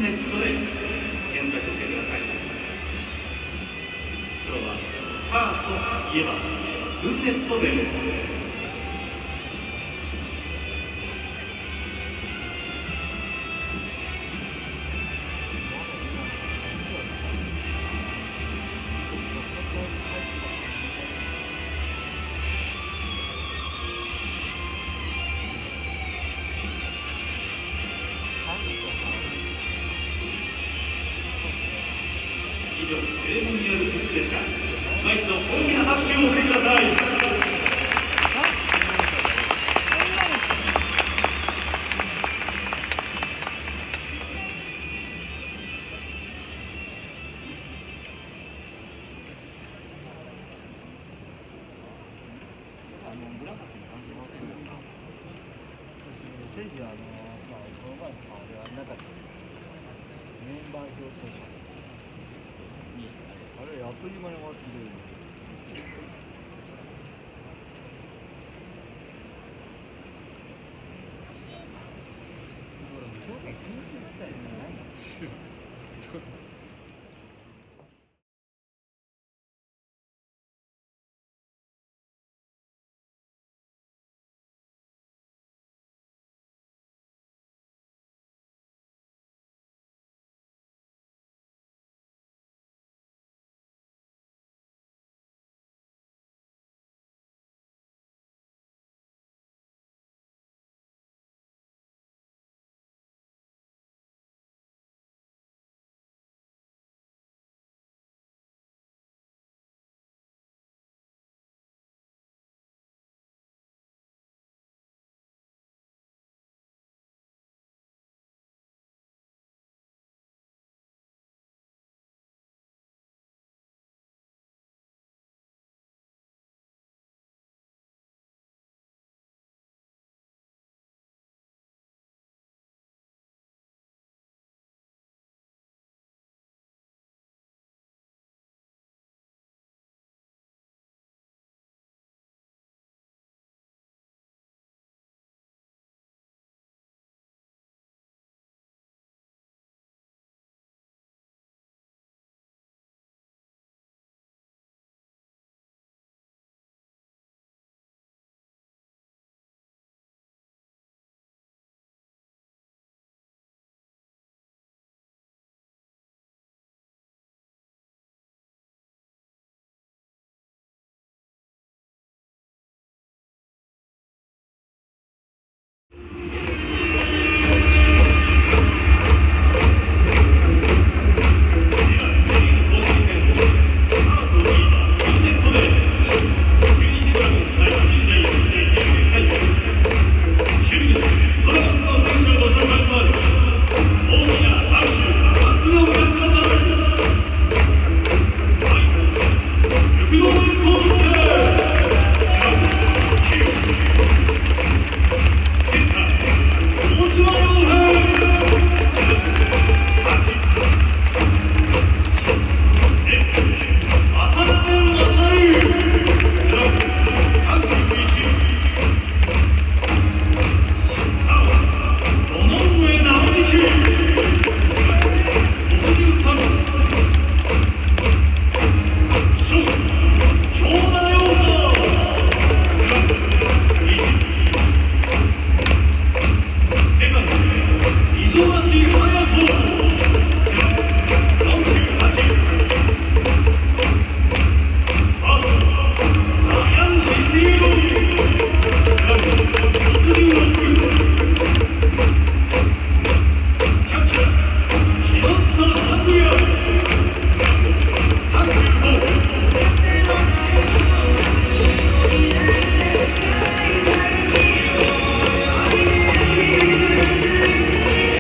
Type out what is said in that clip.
ネットで検索してください。今日はカーといえばルーレットデーです。以上、セレモニアルピッチでした。今一度大きな拍手をお送りください。 ブランカスに関係ませんよな。ステージはこの前の顔ではなかったメンバー表とかあれあっという間に終わってる。今日は緊急事態じゃないの